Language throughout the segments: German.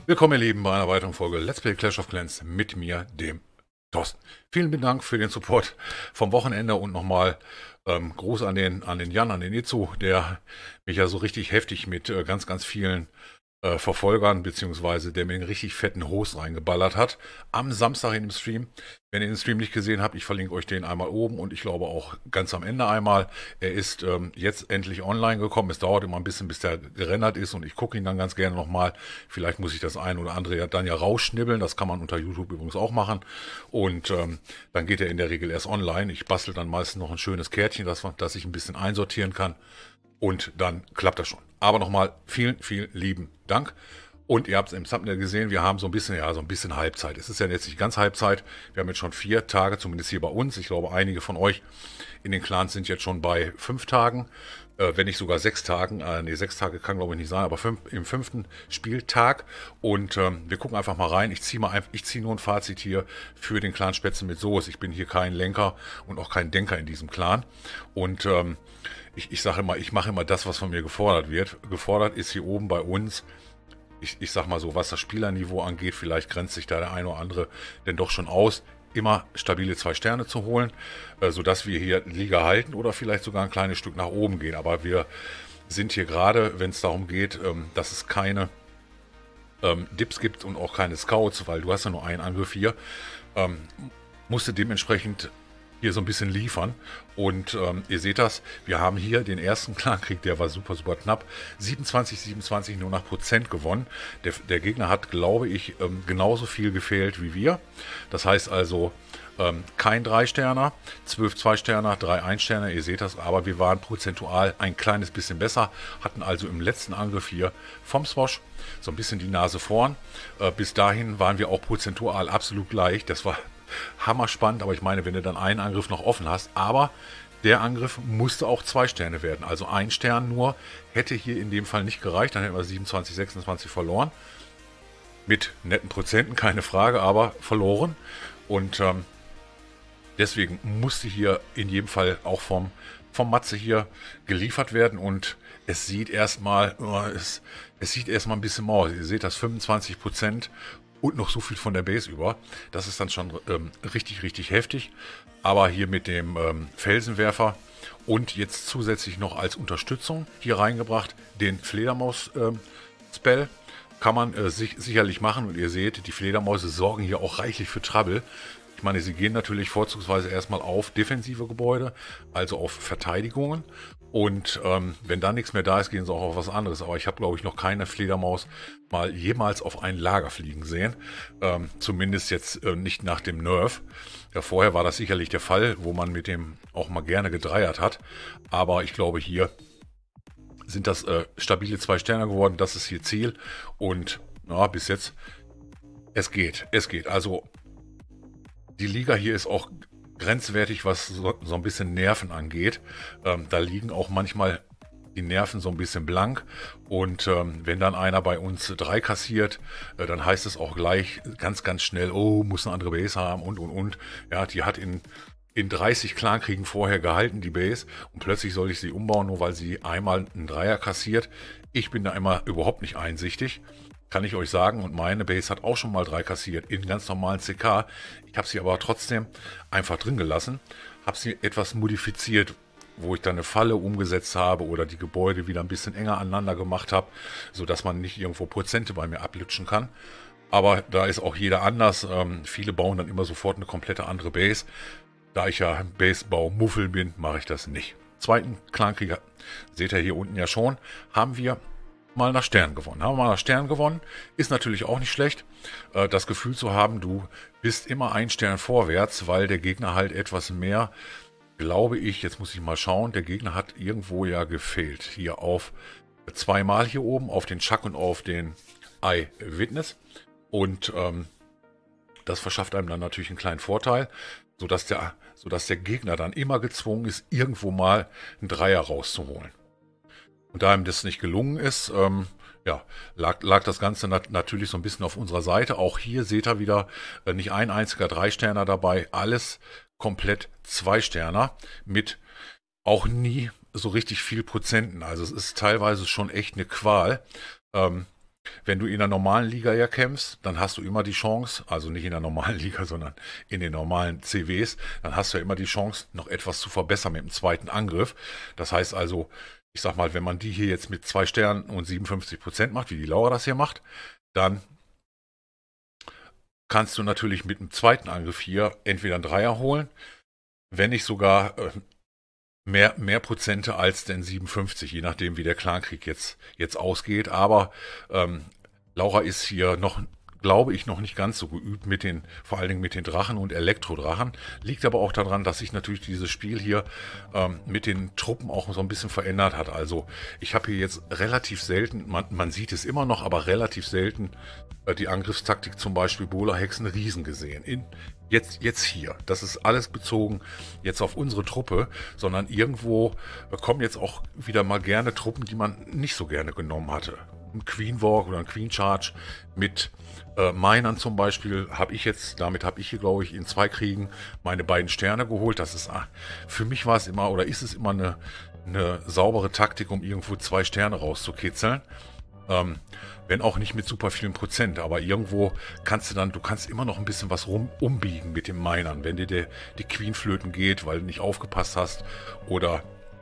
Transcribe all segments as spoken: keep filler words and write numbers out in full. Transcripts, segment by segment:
Willkommen, ihr Lieben, bei einer weiteren Folge Let's Play Clash of Clans mit mir, dem Thorsten. Vielen Dank für den Support vom Wochenende und nochmal ähm, Gruß an den, an den Jan, an den Itzu, der mich ja so richtig heftig mit äh, ganz, ganz vielen äh, Verfolgern, beziehungsweise der mir einen richtig fetten Host reingeballert hat. Am Samstag in dem Stream. Wenn ihr den Stream nicht gesehen habt, ich verlinke euch den einmal oben und ich glaube auch ganz am Ende einmal. Er ist ähm, jetzt endlich online gekommen. Es dauert immer ein bisschen, bis der gerendert ist und ich gucke ihn dann ganz gerne nochmal. Vielleicht muss ich das ein oder andere ja dann ja rausschnibbeln. Das kann man unter YouTube übrigens auch machen. Und ähm, dann geht er in der Regel erst online. Ich bastel dann meistens noch ein schönes Kärtchen, das, das ich ein bisschen einsortieren kann. Und dann klappt das schon. Aber nochmal vielen, vielen lieben Dank. Und ihr habt es im Thumbnail gesehen, wir haben so ein bisschen, ja, so ein bisschen Halbzeit. Es ist ja jetzt nicht ganz Halbzeit. Wir haben jetzt schon vier Tage, zumindest hier bei uns. Ich glaube, einige von euch in den Clans sind jetzt schon bei fünf Tagen, äh, wenn nicht sogar sechs Tagen. Äh, nee, sechs Tage kann, glaube ich, nicht sein, aber fünf, im fünften Spieltag. Und ähm, wir gucken einfach mal rein. Ich ziehe mal einfach, ich ziehe nur ein Fazit hier für den Clan Spätzle mit Soße. Ich bin hier kein Lenker und auch kein Denker in diesem Clan. Und ähm, ich, ich sage immer, ich mache immer das, was von mir gefordert wird. Gefordert ist hier oben bei uns, Ich, ich sag mal so, was das Spielerniveau angeht, vielleicht grenzt sich da der eine oder andere denn doch schon aus, immer stabile zwei Sterne zu holen, äh, sodass wir hier Liga halten oder vielleicht sogar ein kleines Stück nach oben gehen. Aber wir sind hier gerade, wenn es darum geht, ähm, dass es keine ähm, Dips gibt und auch keine Scouts, weil du hast ja nur einen Angriff hier, ähm, musste dementsprechend hier so ein bisschen liefern. Und ähm, ihr seht das, wir haben hier den ersten Clankrieg, der war super, super knapp. siebenundzwanzig, siebenundzwanzig nur nach Prozent gewonnen. Der, der Gegner hat, glaube ich, ähm, genauso viel gefehlt wie wir. Das heißt also, ähm, kein drei-Sterner, zwölf zwei-Sterner, drei ein-Sterner, ihr seht das, aber wir waren prozentual ein kleines bisschen besser, hatten also im letzten Angriff hier vom Swosh so ein bisschen die Nase vorn. Äh, bis dahin waren wir auch prozentual absolut gleich. Das war hammerspannend, aber ich meine, wenn du dann einen Angriff noch offen hast, aber der Angriff musste auch zwei Sterne werden, also ein Stern nur hätte hier in dem Fall nicht gereicht, dann hätten wir siebenundzwanzig, sechsundzwanzig verloren, mit netten Prozenten, keine Frage, aber verloren und ähm, deswegen musste hier in jedem Fall auch vom, vom Matze hier geliefert werden und es sieht erstmal, oh, es, es sieht erstmal ein bisschen mau aus, ihr seht das fünfundzwanzig Prozent und noch so viel von der Base über. Das ist dann schon ähm, richtig, richtig heftig. Aber hier mit dem ähm, Felsenwerfer und jetzt zusätzlich noch als Unterstützung hier reingebracht den Fledermaus-Spell. Ähm, kann man äh, sich, sicherlich machen. Und ihr seht, die Fledermäuse sorgen hier auch reichlich für Trouble. Ich meine, sie gehen natürlich vorzugsweise erstmal auf defensive Gebäude, also auf Verteidigungen. Und ähm, wenn da nichts mehr da ist, gehen sie auch auf was anderes. Aber ich habe, glaube ich, noch keine Fledermaus mal jemals auf ein Lager fliegen sehen. Ähm, zumindest jetzt äh, nicht nach dem Nerf. Ja, vorher war das sicherlich der Fall, wo man mit dem auch mal gerne gedreiert hat. Aber ich glaube, hier sind das äh, stabile zwei Sterne geworden. Das ist hier Ziel. Und ja, bis jetzt, es geht, es geht. Also die Liga hier ist auch grenzwertig, was so, so ein bisschen Nerven angeht. Ähm, da liegen auch manchmal die Nerven so ein bisschen blank. Und ähm, wenn dann einer bei uns drei kassiert, äh, dann heißt es auch gleich ganz, ganz schnell, oh, muss eine andere Base haben und, und, und. Ja, die hat in, in dreißig Clankriegen vorher gehalten, die Base. Und plötzlich soll ich sie umbauen, nur weil sie einmal einen Dreier kassiert. Ich bin da immer überhaupt nicht einsichtig. Kann ich euch sagen, und meine Base hat auch schon mal drei kassiert in ganz normalen C K. Ich habe sie aber trotzdem einfach drin gelassen, habe sie etwas modifiziert, wo ich dann eine Falle umgesetzt habe oder die Gebäude wieder ein bisschen enger aneinander gemacht habe, sodass man nicht irgendwo Prozente bei mir ablutschen kann. Aber da ist auch jeder anders. Ähm, viele bauen dann immer sofort eine komplette andere Base. Da ich ja Basebau-Muffel bin, mache ich das nicht. Zweiten Clankrieger, seht ihr hier unten ja schon, haben wir mal nach Stern gewonnen. Haben wir mal nach Stern gewonnen. Ist natürlich auch nicht schlecht, äh, das Gefühl zu haben, du bist immer ein Stern vorwärts, weil der Gegner halt etwas mehr, glaube ich, jetzt muss ich mal schauen, der Gegner hat irgendwo ja gefehlt. Hier auf zweimal hier oben, auf den Chuck und auf den Eyewitness. Und ähm, das verschafft einem dann natürlich einen kleinen Vorteil, sodass der, sodass der Gegner dann immer gezwungen ist, irgendwo mal einen Dreier rauszuholen. Und da ihm das nicht gelungen ist, ähm, ja, lag, lag das Ganze nat natürlich so ein bisschen auf unserer Seite. Auch hier seht ihr wieder äh, nicht ein einziger Drei-Sterner dabei, alles komplett Zwei-Sterner mit auch nie so richtig viel Prozenten. Also es ist teilweise schon echt eine Qual. Ähm, Wenn du in der normalen Liga ja kämpfst, dann hast du immer die Chance, also nicht in der normalen Liga, sondern in den normalen C Ws, dann hast du ja immer die Chance, noch etwas zu verbessern mit dem zweiten Angriff. Das heißt also, ich sag mal, wenn man die hier jetzt mit zwei Sternen und siebenundfünfzig Prozent macht, wie die Laura das hier macht, dann kannst du natürlich mit dem zweiten Angriff hier entweder einen Dreier holen, wenn nicht sogar äh, mehr, mehr Prozente als den siebenundfünfzig, je nachdem wie der Clankrieg jetzt, jetzt ausgeht. Aber ähm, Laura ist hier noch, glaube ich, noch nicht ganz so geübt mit den, vor allen Dingen mit den Drachen und Elektrodrachen. Liegt aber auch daran, dass sich natürlich dieses Spiel hier ähm, mit den Truppen auch so ein bisschen verändert hat. Also ich habe hier jetzt relativ selten, man, man sieht es immer noch, aber relativ selten äh, die Angriffstaktik zum Beispiel Bola Hexen Riesen gesehen. In, jetzt, jetzt hier. Das ist alles bezogen jetzt auf unsere Truppe, sondern irgendwo äh, kommen jetzt auch wieder mal gerne Truppen, die man nicht so gerne genommen hatte. Ein Queen Walk oder ein Queen Charge mit äh, Minern zum Beispiel habe ich jetzt, damit habe ich hier glaube ich in zwei Kriegen meine beiden Sterne geholt. Das ist, ah, für mich war es immer oder ist es immer eine, eine saubere Taktik, um irgendwo zwei Sterne rauszukitzeln. Ähm, wenn auch nicht mit super vielen Prozent, aber irgendwo kannst du dann, du kannst immer noch ein bisschen was rum umbiegen mit den Minern, wenn dir der, die Queen flöten geht, weil du nicht aufgepasst hast oder,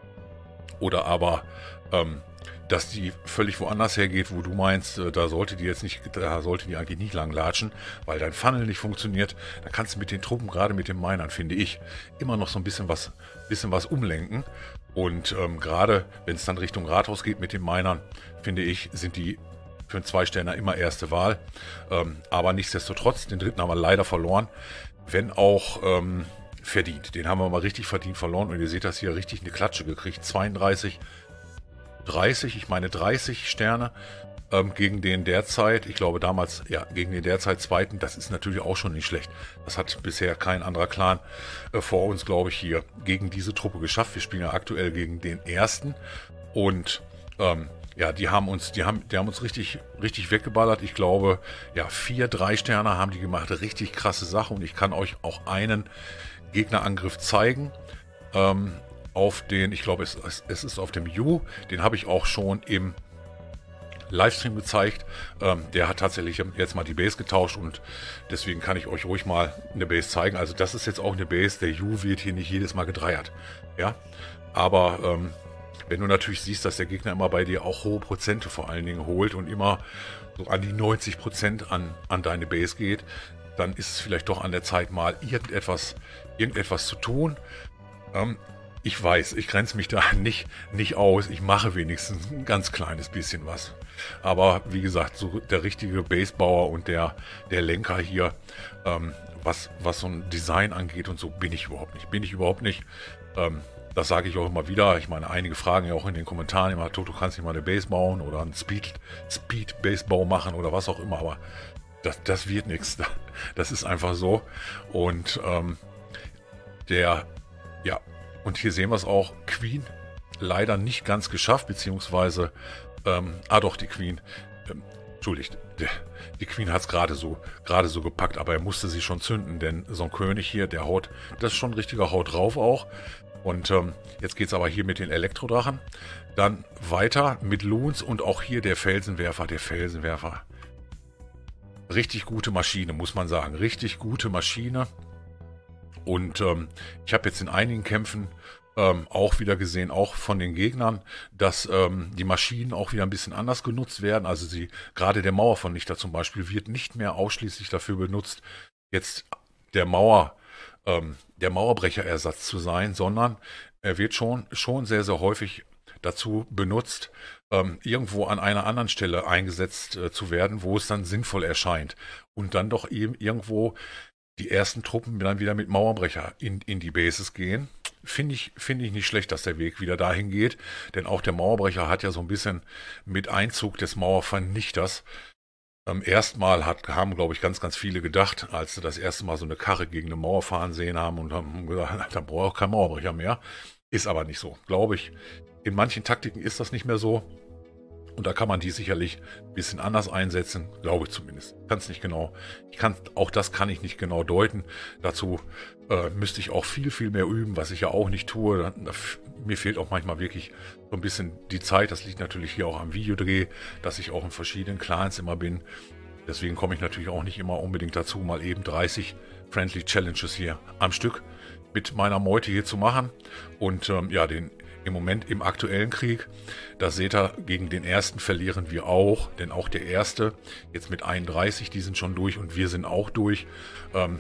oder aber ähm, dass die völlig woanders hergeht, wo du meinst, da sollte die jetzt nicht, da sollte die eigentlich nicht lang latschen, weil dein Funnel nicht funktioniert. Da kannst du mit den Truppen, gerade mit den Minern, finde ich, immer noch so ein bisschen was, bisschen was umlenken. Und ähm, gerade wenn es dann Richtung Rathaus geht mit den Minern, finde ich, sind die für einen Zweisterner immer erste Wahl. Ähm, aber nichtsdestotrotz, den dritten haben wir leider verloren, wenn auch ähm, verdient. Den haben wir mal richtig verdient verloren und ihr seht das hier richtig eine Klatsche gekriegt. zweiunddreißig dreißig, ich meine dreißig Sterne ähm, gegen den derzeit, ich glaube damals, ja, gegen den derzeit zweiten, das ist natürlich auch schon nicht schlecht. Das hat bisher kein anderer Clan äh, vor uns, glaube ich, hier gegen diese Truppe geschafft. Wir spielen ja aktuell gegen den ersten und ähm, ja, die haben uns, die haben, die haben uns richtig, richtig weggeballert. Ich glaube, ja, vier, drei Sterne haben die gemacht, richtig krasse Sache und ich kann euch auch einen Gegnerangriff zeigen. Ähm, auf den, ich glaube, es, es ist auf dem Yu, den habe ich auch schon im Livestream gezeigt. Ähm, der hat tatsächlich jetzt mal die Base getauscht und deswegen kann ich euch ruhig mal eine Base zeigen. Also das ist jetzt auch eine Base, der Yu wird hier nicht jedes Mal gedreiert. Ja, aber ähm, wenn du natürlich siehst, dass der Gegner immer bei dir auch hohe Prozente vor allen Dingen holt und immer so an die neunzig Prozent an, an deine Base geht, dann ist es vielleicht doch an der Zeit mal irgendetwas, irgendetwas zu tun. Ähm, Ich weiß, ich grenze mich da nicht, nicht aus. Ich mache wenigstens ein ganz kleines bisschen was. Aber wie gesagt, so der richtige Basebauer und der, der Lenker hier, ähm, was, was so ein Design angeht und so, bin ich überhaupt nicht. Bin ich überhaupt nicht. Ähm, das sage ich auch immer wieder. Ich meine, einige fragen ja auch in den Kommentaren immer, Toto, kannst du nicht mal eine Base bauen oder einen Speed, Speed Basebau machen oder was auch immer. Aber das, das wird nichts. Das ist einfach so. Und ähm, der, ja, und hier sehen wir es auch, Queen leider nicht ganz geschafft, beziehungsweise, ähm, ah doch, die Queen, ähm, entschuldigt, die, die Queen hat es gerade so, gerade so gepackt, aber er musste sie schon zünden, denn so ein König hier, der haut, das ist schon ein richtiger Haut drauf auch. Und ähm, jetzt geht es aber hier mit den Elektrodrachen, dann weiter mit Loons und auch hier der Felsenwerfer, der Felsenwerfer. Richtig gute Maschine, muss man sagen, richtig gute Maschine. Und ähm, ich habe jetzt in einigen Kämpfen ähm, auch wieder gesehen, auch von den Gegnern, dass ähm, die Maschinen auch wieder ein bisschen anders genutzt werden. Also sie, gerade der Mauervernichter zum Beispiel, wird nicht mehr ausschließlich dafür benutzt, jetzt der Mauer, ähm, der Mauerbrecherersatz zu sein, sondern er wird schon, schon sehr, sehr häufig dazu benutzt, ähm, irgendwo an einer anderen Stelle eingesetzt äh, zu werden, wo es dann sinnvoll erscheint. Und dann doch eben irgendwo die ersten Truppen dann wieder mit Mauerbrecher in, in die Bases gehen. Finde ich, finde ich nicht schlecht, dass der Weg wieder dahin geht, denn auch der Mauerbrecher hat ja so ein bisschen mit Einzug des Mauervernichters. Ähm, erstmal hat, haben, glaube ich, ganz, ganz viele gedacht, als sie das erste Mal so eine Karre gegen eine Mauer fahren sehen haben und haben gesagt, da brauche ich auch kein Mauerbrecher mehr. Ist aber nicht so, glaube ich. In manchen Taktiken ist das nicht mehr so. Und da kann man die sicherlich ein bisschen anders einsetzen, glaube ich zumindest. Kann es nicht genau. Ich kann, auch das kann ich nicht genau deuten. Dazu äh, müsste ich auch viel, viel mehr üben, was ich ja auch nicht tue. Da, da, mir fehlt auch manchmal wirklich so ein bisschen die Zeit. Das liegt natürlich hier auch am Videodreh, dass ich auch in verschiedenen Clans immer bin. Deswegen komme ich natürlich auch nicht immer unbedingt dazu, mal eben dreißig Friendly Challenges hier am Stück mit meiner Meute hier zu machen. Und ähm, ja, den im Moment im aktuellen Krieg, da seht ihr, gegen den ersten verlieren wir auch, denn auch der erste, jetzt mit einunddreißig, die sind schon durch und wir sind auch durch, ähm,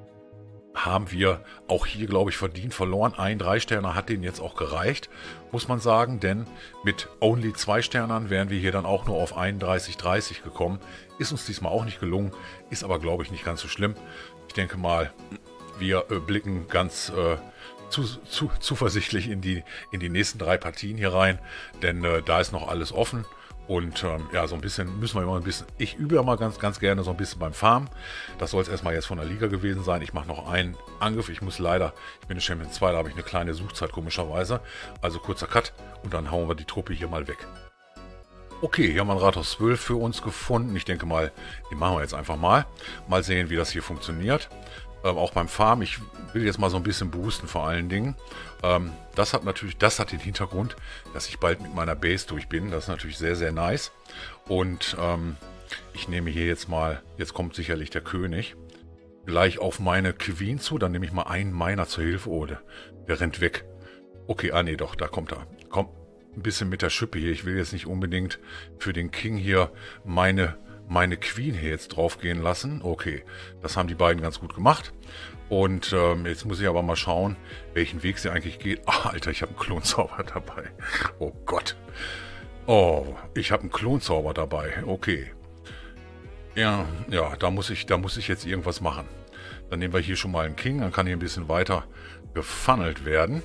haben wir auch hier, glaube ich, verdient verloren. Ein Drei-Sterner hat den jetzt auch gereicht, muss man sagen, denn mit Only zwei Sternern wären wir hier dann auch nur auf einunddreißig dreißig gekommen. Ist uns diesmal auch nicht gelungen, ist aber, glaube ich, nicht ganz so schlimm. Ich denke mal, wir äh, blicken ganz äh, zu, zu, zuversichtlich in die, in die nächsten drei Partien hier rein, denn äh, da ist noch alles offen. Und ähm, ja, so ein bisschen müssen wir immer ein bisschen, ich übe ja mal ganz, ganz gerne so ein bisschen beim Farmen. Das soll es erstmal jetzt von der Liga gewesen sein. Ich mache noch einen Angriff. Ich muss leider, ich bin in Champion zwei, da habe ich eine kleine Suchzeit komischerweise. Also kurzer Cut und dann hauen wir die Truppe hier mal weg. Okay, hier haben wir ein Rathaus zwölf für uns gefunden. Ich denke mal, den machen wir jetzt einfach mal. Mal sehen, wie das hier funktioniert. Ähm, auch beim Farm, ich will jetzt mal so ein bisschen boosten vor allen Dingen. Ähm, das hat natürlich, das hat den Hintergrund, dass ich bald mit meiner Base durch bin. Das ist natürlich sehr, sehr nice. Und ähm, ich nehme hier jetzt mal, jetzt kommt sicherlich der König, gleich auf meine Queen zu. Dann nehme ich mal einen meiner zur Hilfe. Oh, der, der rennt weg. Okay, ah nee, doch, da kommt er. Kommt ein bisschen mit der Schippe hier. Ich will jetzt nicht unbedingt für den King hier meine... meine Queen hier jetzt drauf gehen lassen. Okay, das haben die beiden ganz gut gemacht. Und ähm, jetzt muss ich aber mal schauen, welchen Weg sie eigentlich geht. Ach, Alter, ich habe einen Klonzauber dabei. Oh Gott. Oh, ich habe einen Klonzauber dabei. Okay. Ja, ja, da muss ich, da muss ich jetzt irgendwas machen. Dann nehmen wir hier schon mal einen King. Dann kann hier ein bisschen weiter gefunnelt werden.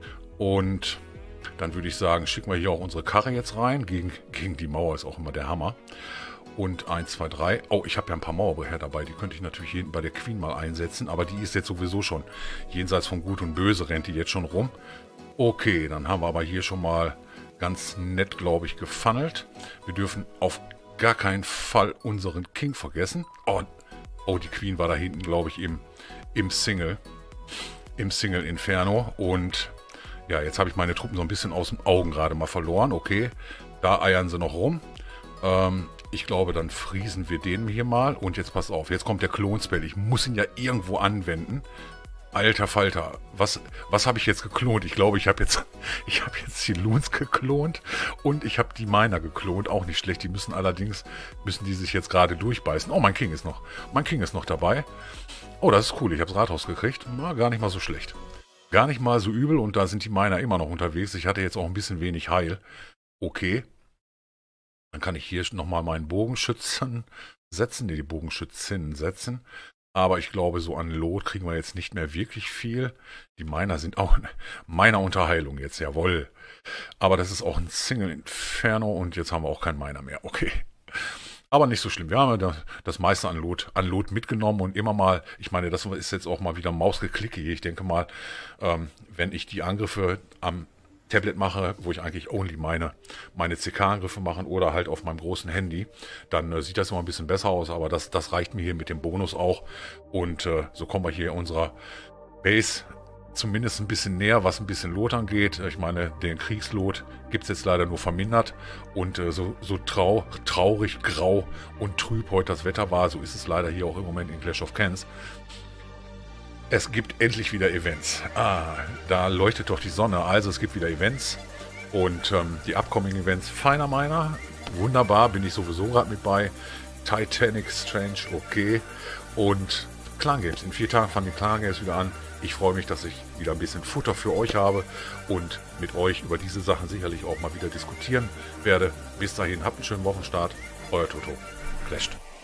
Und dann würde ich sagen, schicken wir hier auch unsere Karre jetzt rein. Gegen, gegen die Mauer ist auch immer der Hammer. Und eins, zwei, drei. Oh, ich habe ja ein paar Mauerbrecher dabei. Die könnte ich natürlich hinten bei der Queen mal einsetzen. Aber die ist jetzt sowieso schon jenseits von Gut und Böse, rennt die jetzt schon rum. Okay, dann haben wir aber hier schon mal ganz nett, glaube ich, gefunnelt. Wir dürfen auf gar keinen Fall unseren King vergessen. Oh, oh die Queen war da hinten, glaube ich, im, im Single. Im Single Inferno. Und ja, jetzt habe ich meine Truppen so ein bisschen aus den Augen gerade mal verloren. Okay, da eiern sie noch rum. Ähm... Ich glaube, dann friesen wir den hier mal. Und jetzt pass auf, jetzt kommt der Klonspell. Ich muss ihn ja irgendwo anwenden. Alter Falter, was, was habe ich jetzt geklont? Ich glaube, ich habe jetzt, ich habe jetzt die Loons geklont und ich habe die Miner geklont. Auch nicht schlecht. Die müssen allerdings, müssen die sich jetzt gerade durchbeißen. Oh, mein King ist noch, mein King ist noch dabei. Oh, das ist cool. Ich habe das Rathaus gekriegt. Na, gar nicht mal so schlecht. Gar nicht mal so übel. Und da sind die Miner immer noch unterwegs. Ich hatte jetzt auch ein bisschen wenig Heil. Okay. Dann kann ich hier nochmal meinen Bogenschützen setzen, die Bogenschützen setzen. Aber ich glaube, so an Lot kriegen wir jetzt nicht mehr wirklich viel. Die Miner sind auch Miner unter Heilung jetzt, jawohl. Aber das ist auch ein Single Inferno und jetzt haben wir auch keinen Miner mehr. Okay. Aber nicht so schlimm. Wir haben ja das meiste an Lot, an Lot mitgenommen und immer mal, ich meine, das ist jetzt auch mal wieder Mausgeklicke hier. Ich denke mal, ähm, wenn ich die Angriffe am Tablet mache, wo ich eigentlich only meine, meine C K-Angriffe mache oder halt auf meinem großen Handy, dann äh, sieht das immer ein bisschen besser aus, aber das, das reicht mir hier mit dem Bonus auch. Und äh, so kommen wir hier unserer Base zumindest ein bisschen näher, was ein bisschen Lot angeht. Ich meine, den Kriegslot gibt es jetzt leider nur vermindert. Und äh, so, so trau, traurig, grau und trüb heute das Wetter war, so ist es leider hier auch im Moment in Clash of Clans. Es gibt endlich wieder Events. Ah, da leuchtet doch die Sonne. Also es gibt wieder Events. Und ähm, die upcoming Events, feiner Miner. Wunderbar, bin ich sowieso gerade mit bei. Titanic Strange, okay. Und Clan Games. In vier Tagen fangen die Clan Games wieder an. Ich freue mich, dass ich wieder ein bisschen Futter für euch habe und mit euch über diese Sachen sicherlich auch mal wieder diskutieren werde. Bis dahin, habt einen schönen Wochenstart. Euer Toto. Clasht.